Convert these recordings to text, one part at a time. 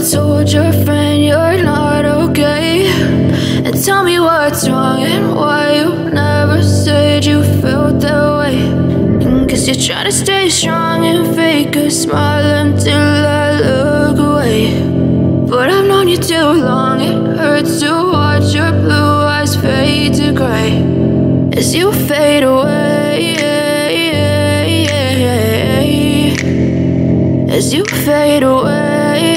told your friend you're not okay? And tell me what's wrong and why you never said you felt that way. Cause you're trying to stay strong and fake a smile until I look away. But I've known you too long, it hurts to watch your blue eyes fade to grey as you fade away, as you fade away.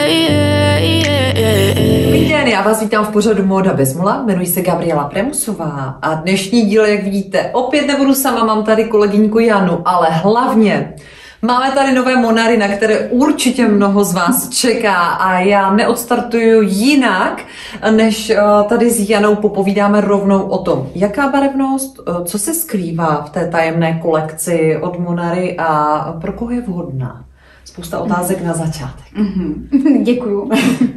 Dobrý den, já vás vítám v pořadu Móda bez mola, jmenuji se Gabriela Premusová a dnešní díl, jak vidíte, opět nebudu sama, mám tady kolegyňku Janu, ale hlavně máme tady nové Monary, na které určitě mnoho z vás čeká a já neodstartuju jinak, než tady s Janou popovídáme rovnou o tom, jaká barevnost, co se skrývá v té tajemné kolekci od Monary a pro koho je vhodná. Spousta otázek na začátek. Děkuju.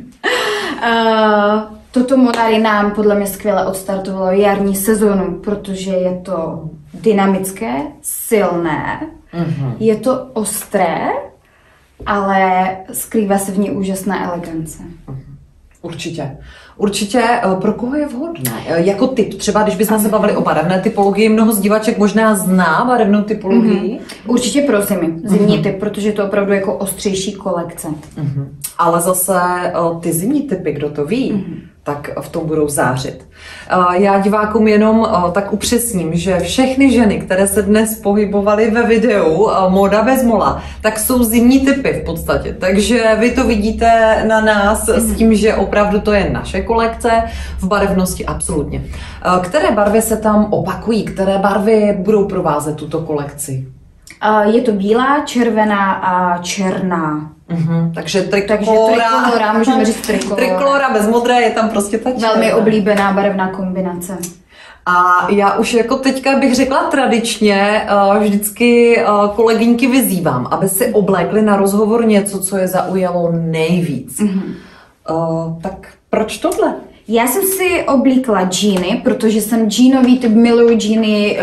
Toto Monary nám podle mě skvěle odstartovalo jarní sezonu, protože je to dynamické, silné, je to ostré, ale skrývá se v ní úžasná elegance. Určitě. Určitě, pro koho je vhodné? Jako typ, třeba když bychom se bavili o barevné typologii, mnoho z divaček možná zná barevnou typologii. Určitě pro zimní typ, protože je to opravdu jako ostřejší kolekce. Ale zase ty zimní typy, kdo to ví, tak v tom budou zářit. Já divákům jenom tak upřesním, že všechny ženy, které se dnes pohybovaly ve videu Móda bez mola, tak jsou zimní typy v podstatě. Takže vy to vidíte na nás s tím, že opravdu to je naše kolekce v barevnosti absolutně. Které barvy se tam opakují? Které barvy budou provázet tuto kolekci? Je to bílá, červená a černá. Takže trikolora, můžeme říct trikolora. Trikolora bez modré je tam prostě ta červená. Velmi oblíbená barevná kombinace. A já už jako teďka bych řekla tradičně, vždycky kolegyňky vyzývám, aby si oblékly na rozhovor něco, co je zaujalo nejvíc. Tak proč tohle? Já jsem si oblíkla džíny, protože jsem džínový typ, miluju džíny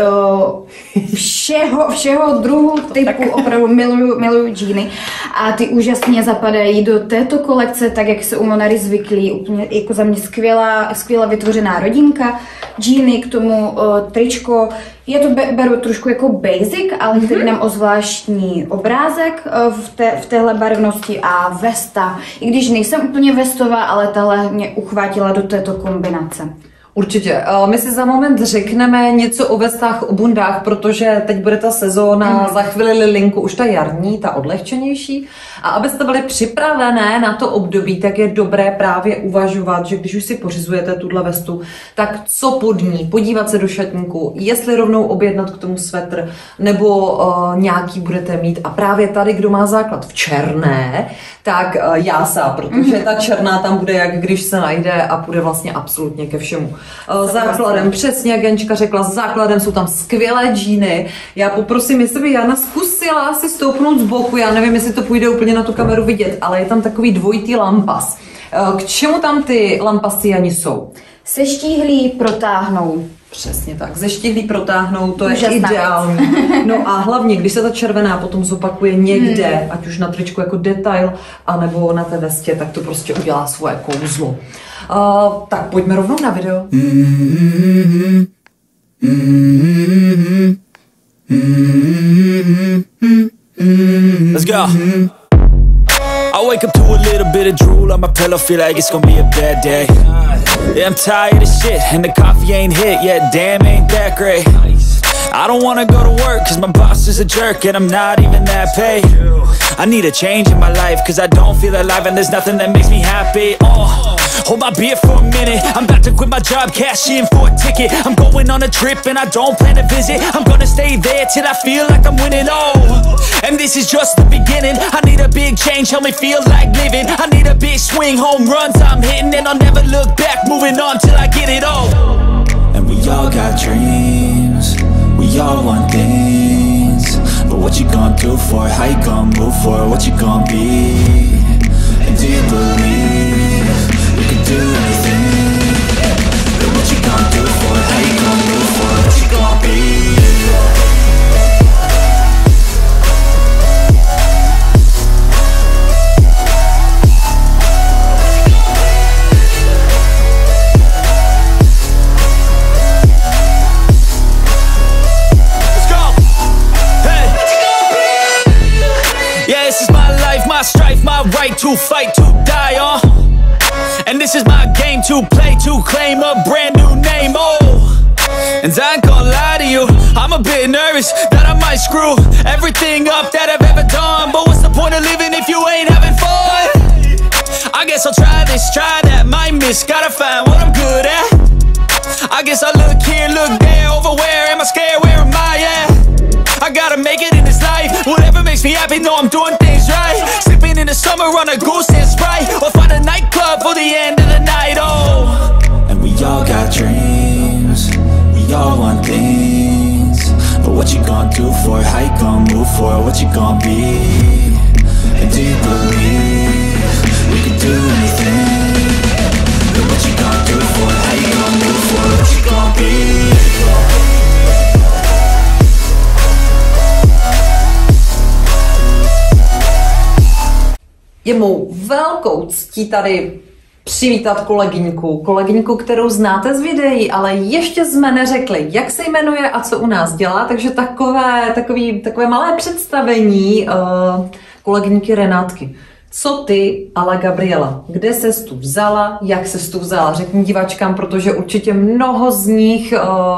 všeho druhu typu, opravdu miluju džíny a ty úžasně zapadají do této kolekce, tak jak se u Monary zvyklí, úplně jako za mě skvělá vytvořená rodinka, džíny, k tomu tričko, já to beru trošku jako basic, ale který nám o zvláštní obrázek v téhle barevnosti a vesta. I když nejsem úplně vestová, ale tahle mě uchvátila do této kombinace. Určitě. My si za moment řekneme něco o vestách, o bundách, protože teď bude ta sezóna, za chvíli linku už ta jarní, ta odlehčenější. A abyste byli připravené na to období, tak je dobré právě uvažovat, že když už si pořizujete tuhle vestu, tak co pod ní, podívat se do šatníku, jestli rovnou objednat k tomu svetr, nebo nějaký budete mít. A právě tady, kdo má základ v černé, tak jása, protože ta černá tam bude, jak když se najde a půjde vlastně absolutně ke všemu. Základem, přesně jak Jančka řekla, základem jsou tam skvělé džíny. Já poprosím, jestli by Jana zkusila si stoupnout z boku, já nevím, jestli to půjde úplně na tu kameru vidět, ale je tam takový dvojitý lampas. K čemu tam ty lampasy, Jani, jsou? Seštíhlí protáhnou. Přesně tak, zeštihlí protáhnou, to je ideální. No a hlavně, když se ta červená potom zopakuje někde, ať už na tričku jako detail, anebo na té vestě, tak to prostě udělá svoje kouzlo. Tak pojďme rovnou na video. Let's go. I wake up to a little bit of drool on my pillow, feel like it's gonna be a bad day. Yeah, I'm tired of shit, and the coffee ain't hit yet, damn, ain't that great. I don't wanna go to work, cause my boss is a jerk, and I'm not even that paid. I need a change in my life, cause I don't feel alive, and there's nothing that makes me happy. Hold my beer for a minute, I'm about to quit my job, cash in for a ticket. I'm going on a trip, and I don't plan to visit. I'm gonna stay there till I feel like I'm winning, and this is just the beginning. I need a big change, help me feel like living. I need a big swing, home runs I'm hitting, and I'll never look back, moving on till I get it all. And we all got dreams, we all want things, but what you gonna do for it? How you gonna move for it? What you gonna be? And do you believe you can do anything? But what you gonna do for it? How you gonna move for it? What you gonna be? to fight, to die on. And this is my game to play, to claim a brand new name, oh. And I ain't gonna lie to you, I'm a bit nervous that I might screw everything up that I've ever done. But what's the point of living if you ain't having fun? I guess I'll try this, try that, might miss, gotta find what I'm good at. I guess I look here, look there, over where am I scared, where am I at? I gotta make it in this life, whatever makes me happy, know I'm doing things right. Sipping in the summer on a Goose and Sprite, or find a nightclub for the end of the night, oh. And we all got dreams, we all want things, but what you gonna do for it, how you gonna move for it, what you gonna be? And do you believe we can do anything? But what you gonna do for it, how you gonna move for it, what you gonna be? Je mou velkou ctí tady přivítat kolegyňku, kterou znáte z videí, ale ještě jsme neřekli, jak se jmenuje a co u nás dělá, takže takové malé představení kolegyňky Renátky. Co ty a la Gabriela? Kde ses tu vzala? Jak ses tu vzala? Řekni diváčkám, protože určitě mnoho z nich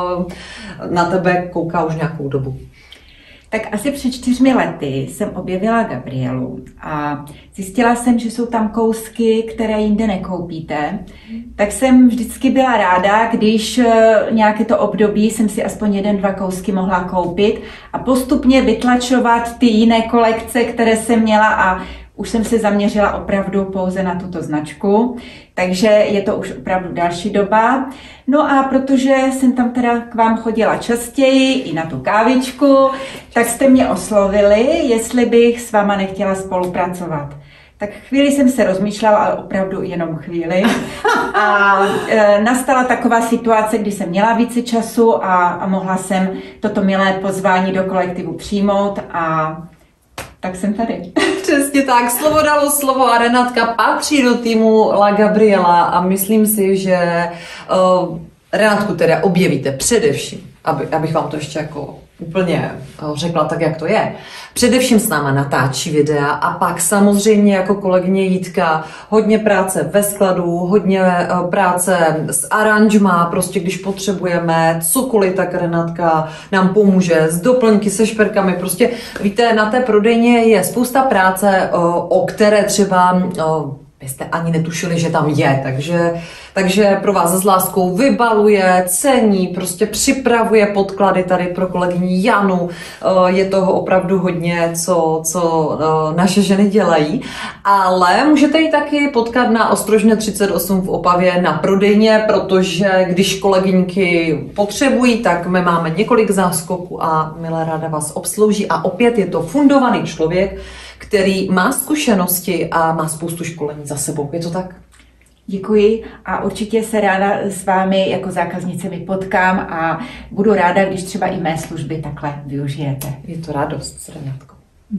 na tebe kouká už nějakou dobu. Tak asi před 4 lety jsem objevila Gabrielu a zjistila jsem, že jsou tam kousky, které jinde nekoupíte. Tak jsem vždycky byla ráda, když nějaké to období jsem si aspoň 1-2 kousky mohla koupit a postupně vytlačovat ty jiné kolekce, které jsem měla, a už jsem se zaměřila opravdu pouze na tuto značku, takže je to už opravdu další doba. No a protože jsem tam teda k vám chodila častěji i na tu kávičku, tak jste mě oslovili, jestli bych s váma nechtěla spolupracovat. Tak chvíli jsem se rozmýšlela, ale opravdu jenom chvíli. A nastala taková situace, kdy jsem měla více času a mohla jsem toto milé pozvání do kolektivu přijmout a tak jsem tady. Přesně tak, slovo dalo slovo a Renátka patří do týmu La Gabriela a myslím si, že Renátku teda objevíte především, abych vám to ještě jako úplně řekla tak, jak to je. Především s náma natáčí videa a pak samozřejmě jako kolegyně Jitka hodně práce ve skladu, hodně práce s aranžma, prostě když potřebujeme cokoliv, tak Renátka nám pomůže s doplňky, se šperkami, prostě víte, na té prodejně je spousta práce, o které třeba byste ani netušili, že tam je, takže pro vás s láskou vybaluje, cení, prostě připravuje podklady tady pro kolegyni Janu. Je toho opravdu hodně, co naše ženy dělají. Ale můžete ji taky potkat na Ostrožně 38 v Opavě na prodejně, protože když kolegyňky potřebují, tak my máme několik záskoků a milé ráda vás obslouží. A opět je to fundovaný člověk, který má zkušenosti a má spoustu školení za sebou. Je to tak? Děkuji a určitě se ráda s vámi jako zákaznicemi potkám a budu ráda, když třeba i mé služby takhle využijete. Je to radost s Renátkou.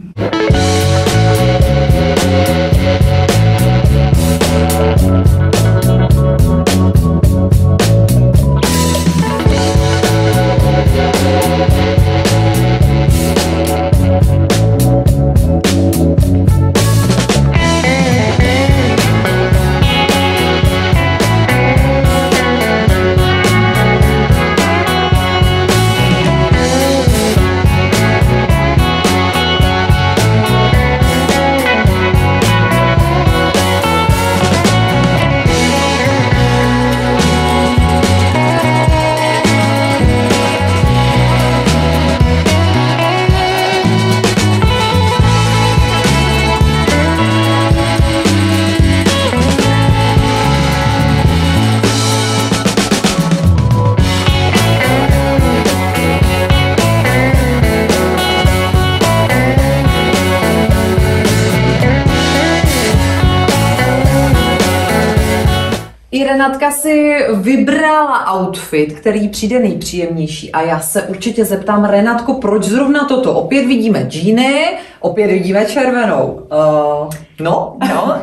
Renátka si vybrala outfit, který přijde nejpříjemnější a já se určitě zeptám Renátko, proč zrovna toto? Opět vidíme džíny, opět vidíme červenou. No,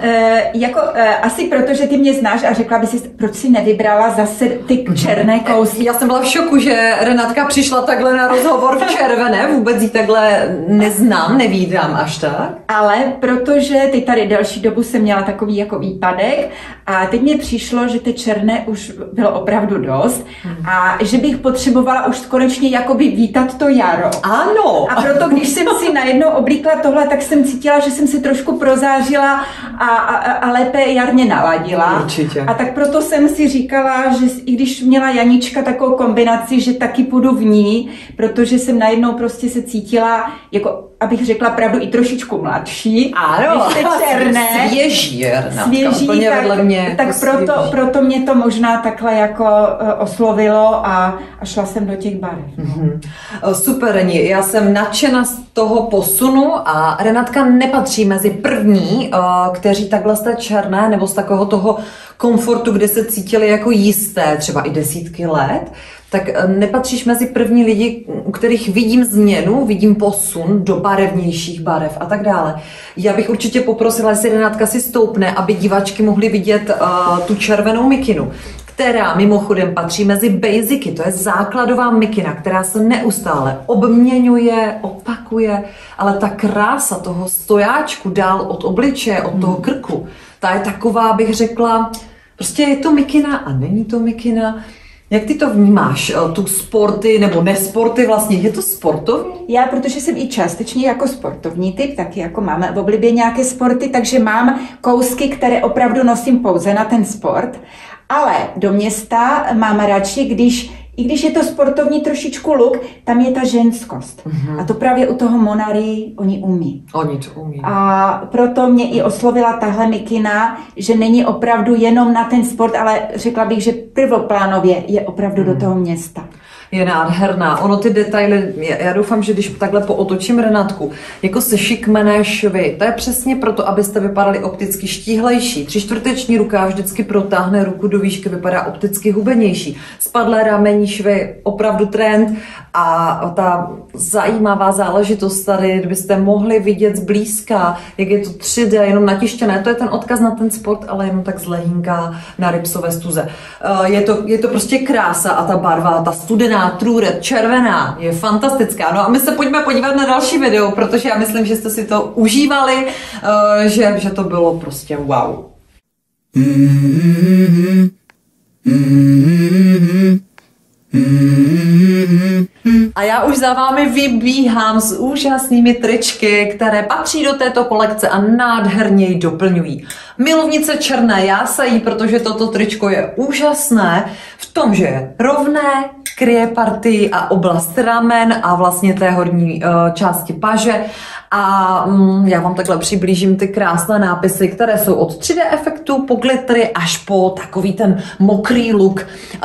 asi proto, že ty mě znáš a řekla by si, proč si nevybrala zase ty černé kousky. Já jsem byla v šoku, že Renátka přišla takhle na rozhovor v červené, vůbec jí takhle neznám, nevídám až tak. Ale protože teď tady delší dobu jsem měla takový jako výpadek a teď mi přišlo, že ty černé už bylo opravdu dost a že bych potřebovala už konečně jakoby vítat to jaro. Ano. A proto, když jsem si najednou oblíkla tohle, tak jsem cítila, že jsem si trošku prozářila a lépe jarně naladila. Určitě. A tak proto jsem si říkala, že i když měla Janička takovou kombinaci, že taky půjdu v ní, protože jsem najednou prostě se cítila, jako abych řekla pravdu, i trošičku mladší. Ano, než ty černé. Svěží, Svěží, úplně vedle mě. Tak proto mě to možná takhle jako oslovilo a šla jsem do těch barev. Mm-hmm. Super, Reni, já jsem nadšena z toho posunu a Renátka nepatří mezi první, kteří takhle z té černé nebo z takového toho komfortu, kde se cítili jako jisté, třeba i desítky let, tak nepatříš mezi první lidi, u kterých vidím změnu, vidím posun do barevnějších barev a tak dále. Já bych určitě poprosila, jestli Renátka si stoupne, aby diváčky mohly vidět tu červenou mikinu, která mimochodem patří mezi basicy, to je základová mikina, která se neustále obměňuje, opakuje, ale ta krása toho stojáčku dál od obličeje, od toho krku, ta je taková, bych řekla, prostě je to mikina a není to mikina. Jak ty to vnímáš, tu sporty nebo nesporty vlastně, je to sportovní? Já, protože jsem i částečně jako sportovní typ, taky jako máme v oblibě nějaké sporty, takže mám kousky, které opravdu nosím pouze na ten sport, ale do města mám radši, i když je to sportovní trošičku look, tam je ta ženskost. A to právě u toho Monary oni umí. Oni to umí. A proto mě i oslovila tahle mikina, že není opravdu jenom na ten sport, ale řekla bych, že prvoplánově je opravdu do toho města. Je nádherná. Ono ty detaily, já doufám, že když takhle pootočím Renátku, jako sešikmené švy, to je přesně proto, abyste vypadali opticky štíhlejší. 3/4 rukáv vždycky protáhne ruku do výšky, vypadá opticky hubenější. Spadlé ramení švy, opravdu trend a ta zajímavá záležitost tady, kdybyste mohli vidět zblízka, jak je to 3D, jenom natištěné, to je ten odkaz na ten sport, ale jenom tak z lehínka na ripsové stuze. Je to prostě krása a ta barva, ta studená trůret, červená, je fantastická. No a my se pojďme podívat na další video, protože já myslím, že jste si to užívali, že to bylo prostě wow. A já už za vámi vybíhám s úžasnými tričky, které patří do této kolekce a nádherně ji doplňují. Milovnice černé jásají, protože toto tričko je úžasné v tom, že je rovné, kryje partii a oblast ramen a vlastně té horní části paže. A já vám takhle přiblížím ty krásné nápisy, které jsou od 3D efektu po glittery až po takový ten mokrý look.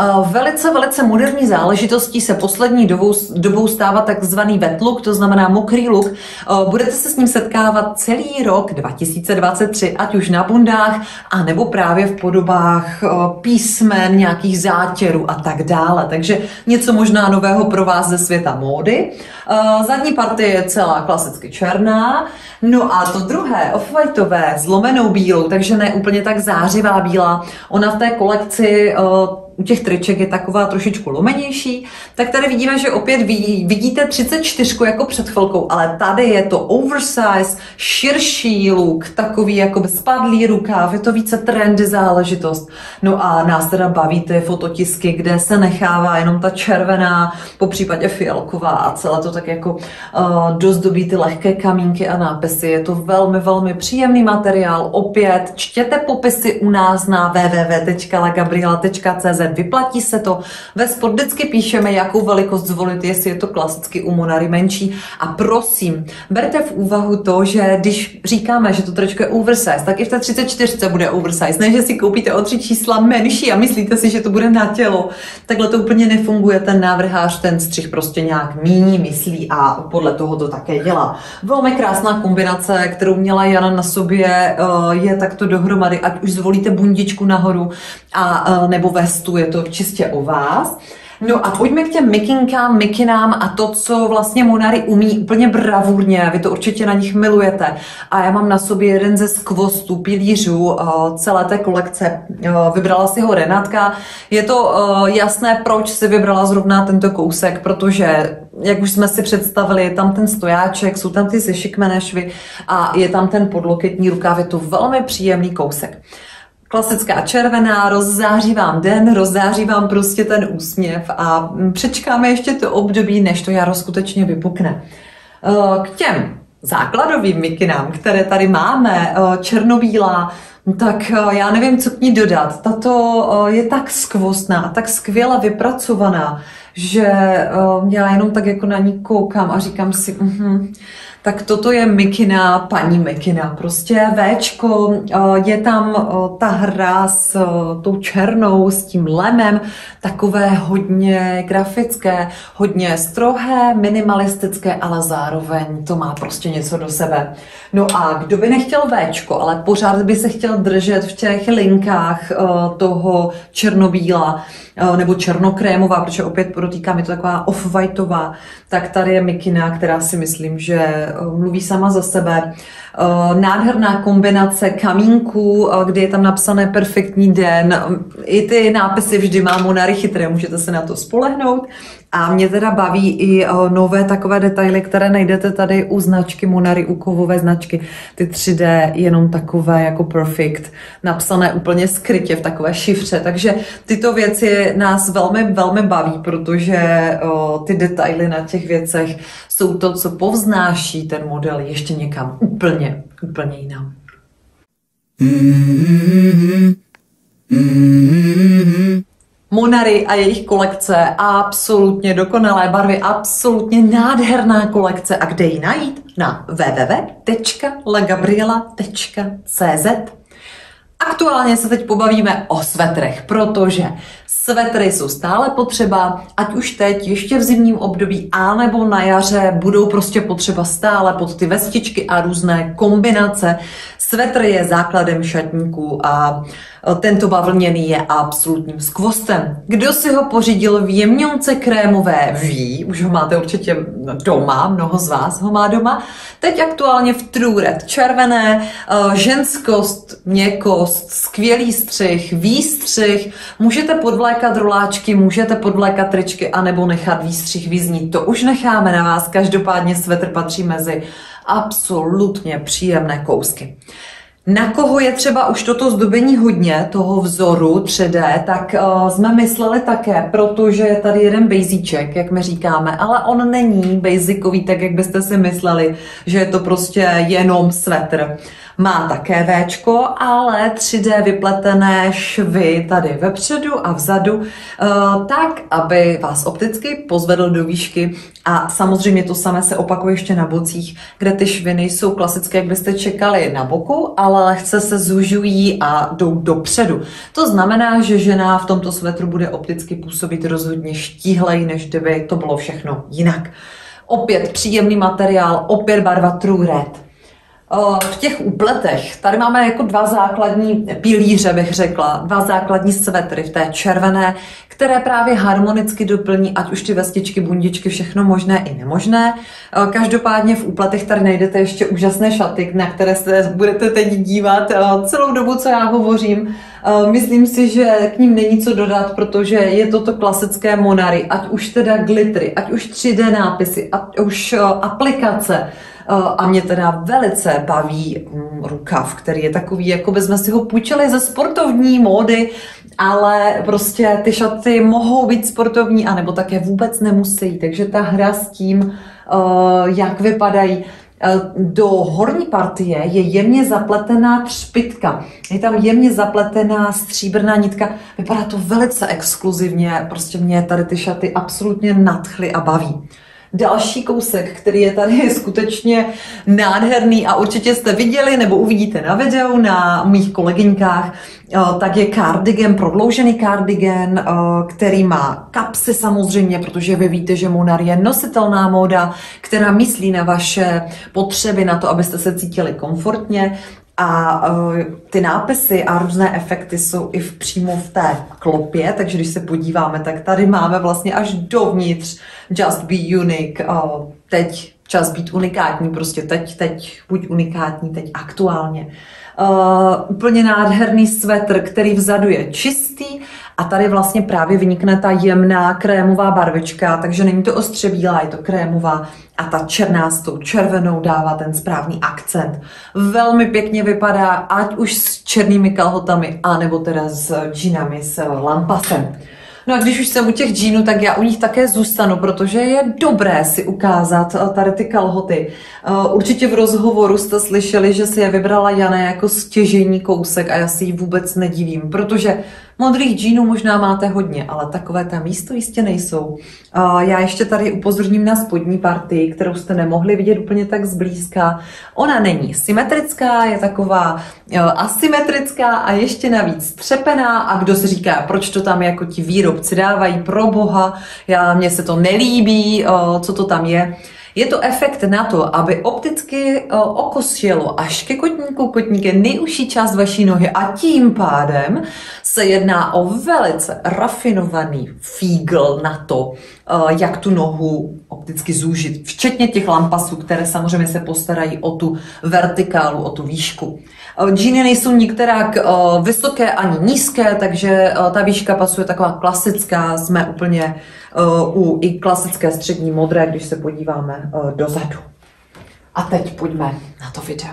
Velice moderní záležitostí se poslední dobou stává takzvaný wet look, to znamená mokrý look. Budete se s ním setkávat celý rok 2023, ať už na bundách, anebo právě v podobách písmen, nějakých zátěrů a tak dále. Takže něco možná nového pro vás ze světa módy. Zadní partie je celá klasicky černá, no a to druhé, off-whiteové, zlomenou bílou, takže ne úplně tak zářivá bílá. Ona v té kolekci u těch triček je taková trošičku lomenější, tak tady vidíme, že opět vidíte 34 jako před chvilkou, ale tady je to oversize, širší look, takový jako spadlý rukáv, je to více trendy záležitost. No a nás teda baví ty fototisky, kde se nechává jenom ta červená, po případě fialková a celé to tak jako dozdobí ty lehké kamínky a nápisy. Je to velmi příjemný materiál. Opět čtěte popisy u nás na www.lagabriela.cz. Vyplatí se to. Ve sport vždycky píšeme, jakou velikost zvolit, jestli je to klasicky u Monary menší. A prosím, berte v úvahu to, že když říkáme, že to tričko je oversize, tak i v té 34 bude oversize. Ne, že si koupíte o 3 čísla menší a myslíte si, že to bude na tělo. Takhle to úplně nefunguje. Ten návrhář ten střih prostě nějak míní, myslí a podle toho to také dělá. Velmi krásná kombinace, kterou měla Jana na sobě, je takto dohromady, ať už zvolíte bundičku nahoru a nebo vestu, je to čistě o vás. No a pojďme k těm mikinkám, mikinám a to, co vlastně Monary umí úplně bravurně. Vy to určitě na nich milujete. A já mám na sobě jeden ze skvostů, pilířů celé té kolekce. Vybrala si ho Renátka. Je to jasné, proč si vybrala zrovna tento kousek, protože, jak už jsme si představili, je tam ten stojáček, jsou tam ty sešikmené švy a je tam ten podloketní rukáv. Je to velmi příjemný kousek. Klasická červená, rozzáří vám den, rozzáří vám prostě ten úsměv a přečkáme ještě to období, než to jaro skutečně vypukne. K těm základovým mikinám, které tady máme, černobílá, tak já nevím, co k ní dodat. Tato je tak skvostná, tak skvěle vypracovaná, že já jenom tak jako na ní koukám a říkám si, tak toto je mikina, paní mikina, prostě Včko, je tam ta hra s tou černou, s tím lemem, takové hodně grafické, hodně strohé, minimalistické, ale zároveň to má prostě něco do sebe. No a kdo by nechtěl Včko, ale pořád by se chtěl držet v těch linkách toho černobíla, nebo černokrémová, protože opět podotýkám, je to taková off-whiteová, tak tady je mikina, která si myslím, že mluví sama za sebe. Nádherná kombinace kamínků, kde je tam napsané perfektní den. I ty nápisy vždy má Monary chytré, můžete se na to spolehnout. A mě teda baví i nové takové detaily, které najdete tady u značky Monary, u kovové značky. Ty 3D jenom takové jako perfect, napsané úplně skrytě v takové šifře. Takže tyto věci nás velmi, velmi baví, protože ty detaily na těch věcech jsou to, co povznáší ten model ještě někam úplně jinam. Monary a jejich kolekce, absolutně dokonalé barvy, absolutně nádherná kolekce. A kde ji najít? Na www.lagabriela.cz. Aktuálně se teď pobavíme o svetrech, protože svetry jsou stále potřeba, ať už teď, ještě v zimním období, anebo na jaře budou prostě potřeba stále pod ty vestičky a různé kombinace. Svetr je základem šatníků a tento bavlněný je absolutním skvostem. Kdo si ho pořídil v jemňonce krémové, ví, už ho máte určitě doma, mnoho z vás ho má doma. Teď aktuálně v True Red červené, ženskost, měkkost, skvělý střih, výstřih, můžete podvlékat roláčky, můžete podvlékat tričky, anebo nechat výstřih vyznít. To už necháme na vás, každopádně svetr patří mezi absolutně příjemné kousky. Na koho je třeba už toto zdobení hodně, toho vzoru 3D, tak jsme mysleli také, protože je tady jeden bejzíček, jak my říkáme, ale on není bejzikový, tak jak byste si mysleli, že je to prostě jenom svetr. Má také Včko, ale 3D vypletené švy tady vepředu a vzadu, tak, aby vás opticky pozvedl do výšky. A samozřejmě to samé se opakuje ještě na bocích, kde ty švy nejsou klasické, jak byste čekali na boku, ale lehce se zužují a jdou dopředu. To znamená, že žena v tomto svetru bude opticky působit rozhodně štíhlej, než kdyby to bylo všechno jinak. Opět příjemný materiál, opět barva True Red. V těch úpletech tady máme jako dva základní pilíře, bych řekla, dva základní svetry v té červené, které právě harmonicky doplní ať už ty vestičky, bundičky, všechno možné i nemožné. Každopádně v úpletech tady najdete ještě úžasné šaty, na které se budete teď dívat celou dobu, co já hovořím. Myslím si, že k ním není co dodat, protože je toto klasické Monary, ať už teda glittery, ať už 3D nápisy, ať už aplikace. A mě teda velice baví rukav, který je takový, jako bychom si ho půjčili ze sportovní módy, ale prostě ty šaty mohou být sportovní, anebo také vůbec nemusí. Takže ta hra s tím, jak vypadají, do horní partie je jemně zapletená třpitka. Je tam jemně zapletená stříbrná nitka. Vypadá to velice exkluzivně, prostě mě tady ty šaty absolutně nadchly a baví. Další kousek, který je tady skutečně nádherný a určitě jste viděli nebo uvidíte na videu na mých kolegyňkách, tak je cardigan, prodloužený cardigan, který má kapsy samozřejmě, protože vy víte, že Monary je nositelná móda, která myslí na vaše potřeby, na to, abyste se cítili komfortně. A ty nápisy a různé efekty jsou i přímo v té klopě, takže když se podíváme, tak tady máme vlastně až dovnitř Just Be Unique, teď čas být unikátní, prostě teď buď unikátní, teď aktuálně. Úplně nádherný svetr, který vzadu je čistý a tady vlastně právě vynikne ta jemná krémová barvička, takže není to ostře bílá, je to krémová a ta černá s tou červenou dává ten správný akcent. Velmi pěkně vypadá, ať už s černými kalhotami, anebo teda s džínami s lampasem. No a když už jsem u těch džínů, tak já u nich také zůstanu, protože je dobré si ukázat tady ty kalhoty. Určitě v rozhovoru jste slyšeli, že si je vybrala Jana jako stěžejní kousek a já si ji vůbec nedivím, protože modrých džínů možná máte hodně, ale takové tam místo jistě nejsou. Já ještě tady upozorním na spodní partii, kterou jste nemohli vidět úplně tak zblízka. Ona není symetrická, je taková asymetrická a ještě navíc třepená a kdo si říká, proč to tam jako ti výrobci dávají, pro boha, mně se to nelíbí, co to tam je. Je to efekt na to, aby opticky oko sjelo až ke kotníku. Kotník je nejužší část vaší nohy a tím pádem se jedná o velice rafinovaný fígl na to, jak tu nohu opticky zúžit, včetně těch lampasů, které samozřejmě se postarají o tu vertikálu, o tu výšku. Džíny nejsou nikterak vysoké ani nízké, takže ta výška pasu je taková klasická, jsme úplně u i klasické střední modré, když se podíváme dozadu. A teď pojďme na to video.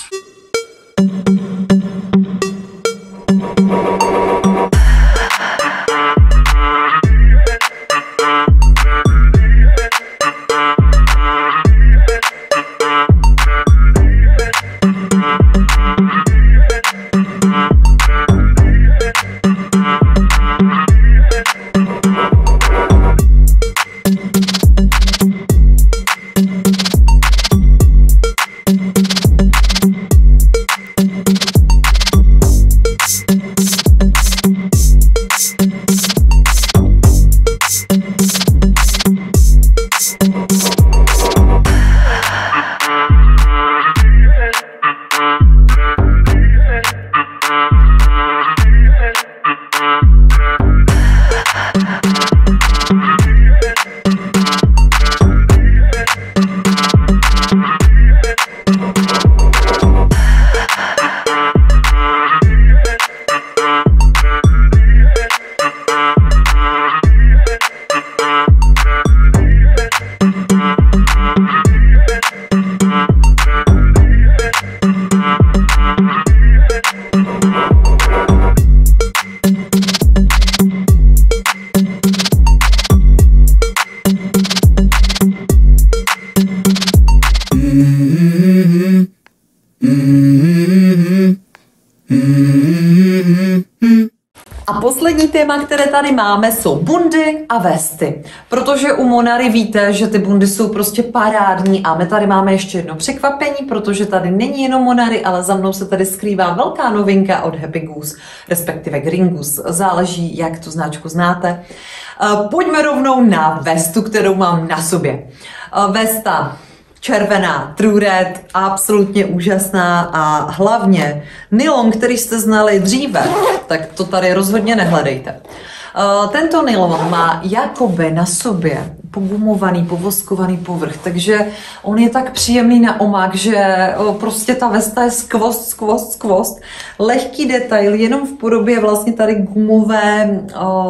A poslední téma, které tady máme, jsou bundy a vesty. Protože u Monary víte, že ty bundy jsou prostě parádní a my tady máme ještě jedno překvapení, protože tady není jenom Monary, ale za mnou se tady skrývá velká novinka od Happy Goose, respektive Green Goose. Záleží, jak tu značku znáte. Pojďme rovnou na vestu, kterou mám na sobě. Vesta červená, True Red, absolutně úžasná a hlavně nylon, který jste znali dříve, tak to tady rozhodně nehledejte. Tento nylon má jakoby na sobě pogumovaný, povoskovaný povrch, takže on je tak příjemný na omak, že prostě ta vesta je skvost. Lehký detail, jenom v podobě vlastně tady gumové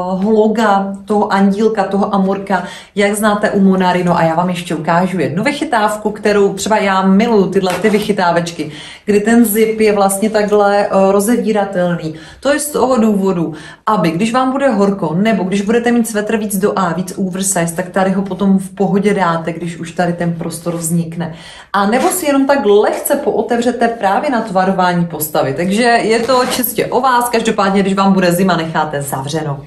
loga toho andílka, toho amorka, jak znáte u Monary. No a já vám ještě ukážu jednu vychytávku, kterou třeba já miluju, tyhle ty vychytávečky, kdy ten zip je vlastně takhle rozevíratelný. To je z toho důvodu, aby když vám bude horko, nebo když budete mít svetr víc do A, víc oversize, tak tady ho potom v pohodě dáte, když už tady ten prostor vznikne. A nebo si jenom tak lehce pootevřete právě na tvarování postavy. Takže je to čistě o vás, každopádně, když vám bude zima, necháte zavřeno.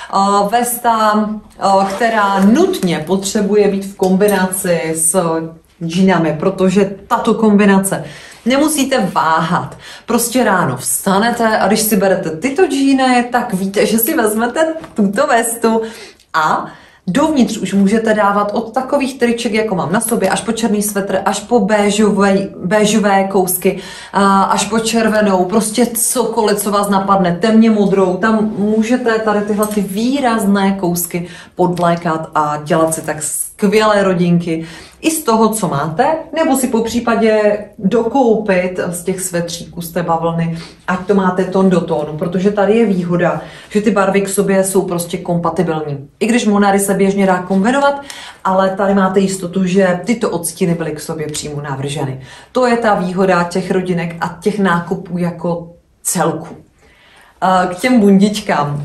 Vesta, která nutně potřebuje být v kombinaci s džínami, protože tato kombinace nemusíte váhat. Prostě ráno vstanete a když si berete tyto džíny, tak víte, že si vezmete tuto vestu a Dovnitř už můžete dávat od takových triček, jako mám na sobě, až po černý svetr, až po béžové kousky, až po červenou, prostě cokoliv, co vás napadne, temně modrou, tam můžete tady tyhle ty výrazné kousky podvlékat a dělat si tak skvělé rodinky i z toho, co máte, nebo si po případě dokoupit z těch svetříků, z té bavlny, ať to máte tón do tónu, protože tady je výhoda, že ty barvy k sobě jsou prostě kompatibilní. I když Monary se běžně dá kombinovat, ale tady máte jistotu, že tyto odstíny byly k sobě přímo navrženy. To je ta výhoda těch rodinek a těch nákupů jako celku. K těm bundičkám.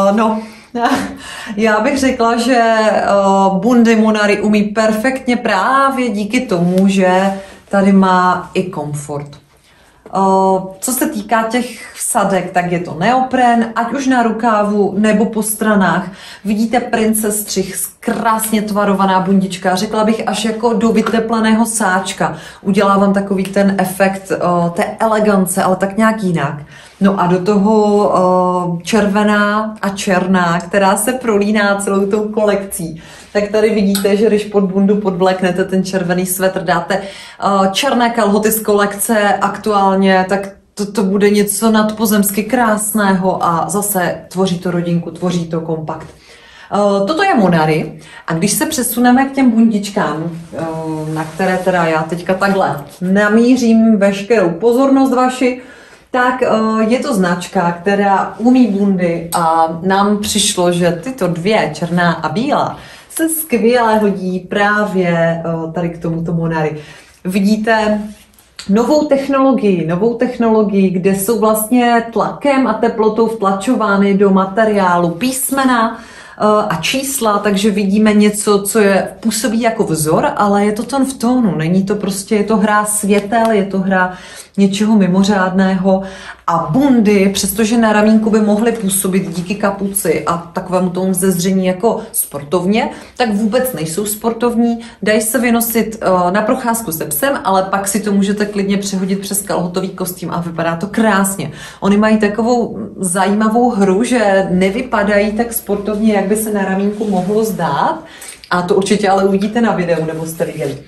Já bych řekla, že bundy Monary umí perfektně právě díky tomu, že tady má i komfort. Co se týká těch vsadek, tak je to neopren, ať už na rukávu nebo po stranách. Vidíte Princess střih, krásně tvarovaná bundička, řekla bych až jako do vytepleného sáčka. Udělá vám takový ten efekt té elegance, ale tak nějak jinak. No a do toho červená a černá, která se prolíná celou tou kolekcí. Tak tady vidíte, že když pod bundu podvléknete ten červený svetr, dáte černé kalhoty z kolekce aktuálně, tak to bude něco nadpozemsky krásného a zase tvoří to rodinku, tvoří to kompakt. Toto je Monary a když se přesuneme k těm bundičkám, na které teda já teďka takhle namířím veškerou pozornost vaši, tak je to značka, která umí bundy a nám přišlo, že tyto dvě, černá a bílá, se skvěle hodí právě tady k tomuto Monary. Vidíte novou technologii, kde jsou vlastně tlakem a teplotou vtlačovány do materiálu písmena a čísla, takže vidíme něco, co působí jako vzor, ale je to tón v tónu, není to prostě, je to hra světel, je to hra něčeho mimořádného a bundy, přestože na ramínku by mohly působit díky kapuci a takovému tomu zezření jako sportovně, tak vůbec nejsou sportovní, dají se vynosit na procházku se psem, ale pak si to můžete klidně přehodit přes kalhotový kostým a vypadá to krásně. Oni mají takovou zajímavou hru, že nevypadají tak sportovně, jak by se na ramínku mohlo zdát, a to určitě ale uvidíte na videu, nebo jste viděli.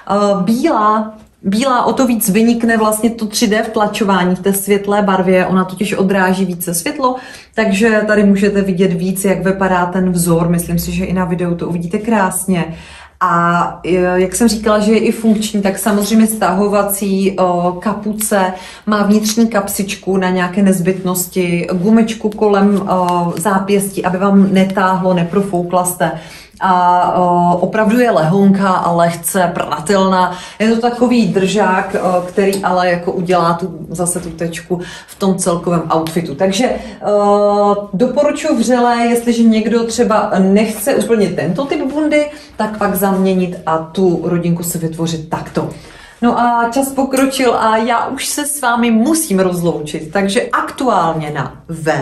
Bílá o to víc vynikne vlastně to 3D vtlačování v té světlé barvě, ona totiž odráží více světlo, takže tady můžete vidět víc, jak vypadá ten vzor, myslím si, že i na videu to uvidíte krásně. A jak jsem říkala, že je i funkční, tak samozřejmě stahovací kapuce, má vnitřní kapsičku na nějaké nezbytnosti, gumičku kolem zápěstí, aby vám netáhlo, neprofoukla jste. A opravdu je lehonká a lehce pratelná. Je to takový držák, který ale jako udělá zase tu tečku v tom celkovém outfitu. Takže doporučuji vřele, jestliže někdo třeba nechce úplně tento typ bundy, tak pak zaměnit a tu rodinku si vytvořit takto. No a čas pokročil a já už se s vámi musím rozloučit, takže aktuálně na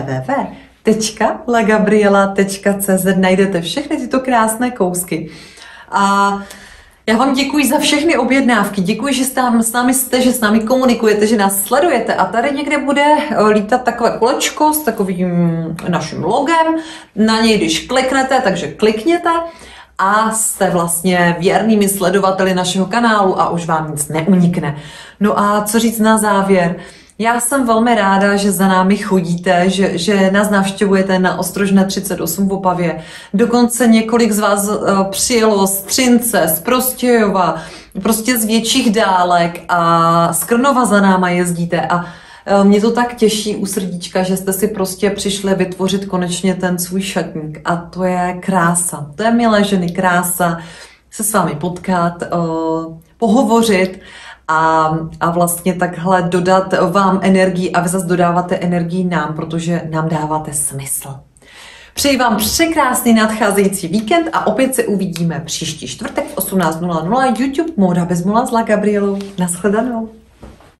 www.lagabriela.cz najdete všechny tyto krásné kousky. A já vám děkuji za všechny objednávky, děkuji, že s námi jste, že s námi komunikujete, že nás sledujete a tady někde bude lítat takové kolečko s takovým naším logem, na něj když kliknete, takže klikněte a jste vlastně věrnými sledovateli našeho kanálu a už vám nic neunikne. No a co říct na závěr? Já jsem velmi ráda, že za námi chodíte, že nás navštěvujete na Ostrožné 38 v Opavě. Dokonce několik z vás přijelo z Třince, z Prostějova, prostě z větších dálek a z Krnova za náma jezdíte a mě to tak těší u srdíčka, že jste si prostě přišli vytvořit konečně ten svůj šatník a to je krása. To je, milé ženy, krása se s vámi potkat, pohovořit a vlastně takhle dodat vám energii a vy zase dodáváte energii nám, protože nám dáváte smysl. Přeji vám překrásný nadcházející víkend a opět se uvidíme příští čtvrtek v 18:00 YouTube Móda bez mola s La Gabrielou. Naschledanou.